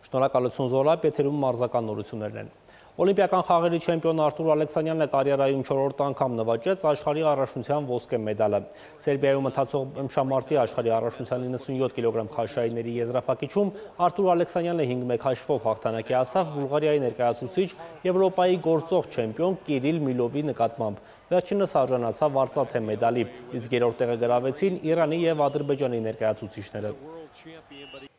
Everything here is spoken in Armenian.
Շնորհակալություն Զորայր, եթերում մարզական նորություններն են։ Օլիմպիական խաղերի չեմպիոն Արտուր Ալեքսանյանն կարիերայում 4-րդ անգամ նվաճեց աշխարհի առաջնության ոսկե մեդալը։ Սերբիայում ընթացող ըմբշամարտի աշխարհի առաջնության 97 կիլոգրամ քաշայինների եզրափակիչում Արտուր Ալեքսանյանը 5-1 հաշվով հաղթանակի հասավ Բուլղարիայի ներկայացուցիչ Եվրոպայի գործող չեմպիոն Կիրիլ Միլովի նկատմամբ։ Վերջինս արժանացավ արծաթե մեդալի, իսկ երրորդ տեղը գրավեցին Իրանի և Ադրբեջանի ներկայացուցիչները։